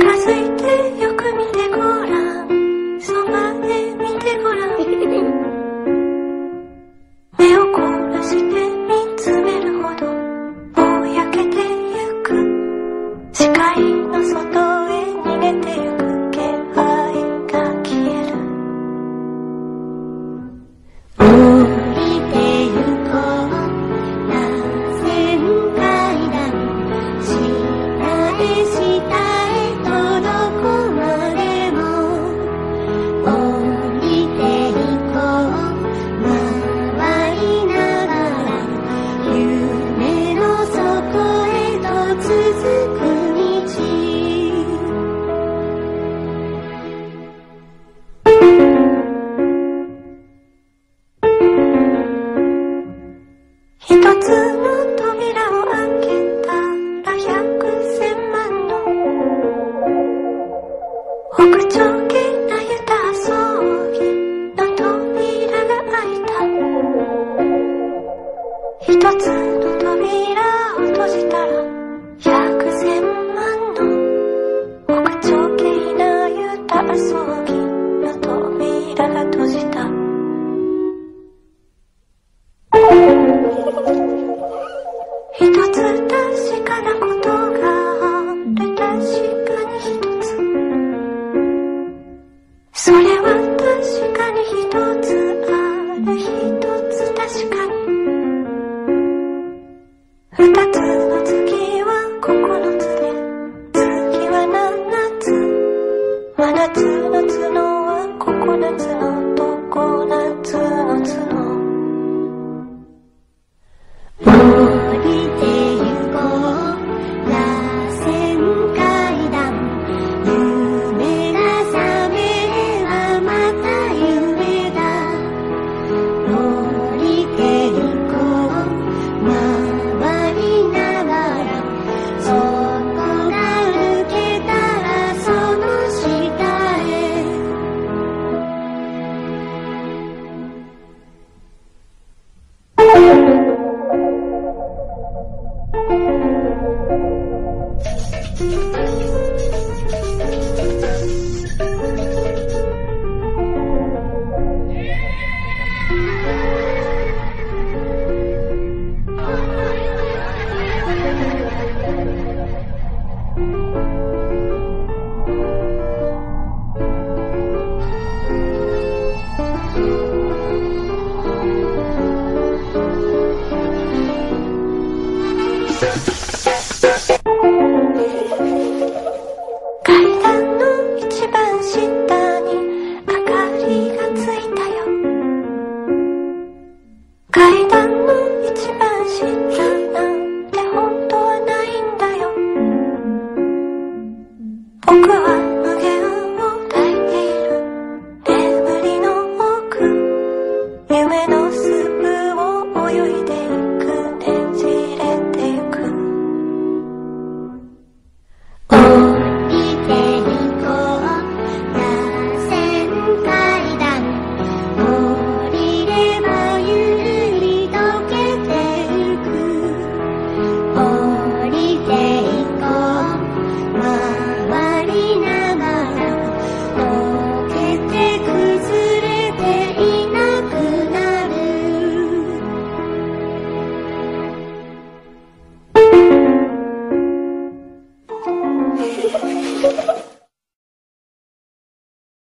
づいてよく見てごらん、そばで見てごらん。目を凝らして見つめるほどぼやけてゆく、視界の外へ逃げてゆく気配が消える。降りてゆこう螺旋階段、下へ下へ届くまでも降りてゆこう回りながら夢の底へと続く道。一つの扉を開けたら百千万の北朝系なゆた葬儀の扉が開いた。一つの扉を閉じたら百千万の北朝系なゆた葬儀の扉が閉じた。一つ確かなことがある、確かに一つ。それは確かに一つある、一つ確かに。二つの次は九つで、次は七つ。真夏の角